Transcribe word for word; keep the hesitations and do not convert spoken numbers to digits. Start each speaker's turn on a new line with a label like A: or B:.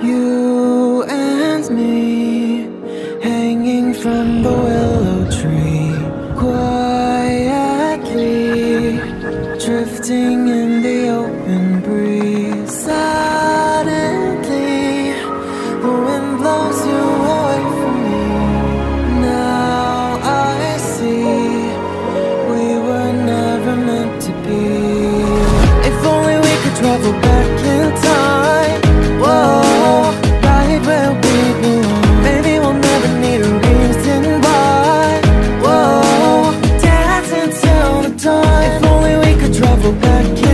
A: You and me, hanging from the willow tree, quietly drifting in the open breeze. Suddenly, the wind blows you away from me. Now I see we were never meant to be. If only we could travel back in time. Whoa, right where we belong. Maybe we'll never need a reason why. Whoa, dance until the dawn. If only we could travel back in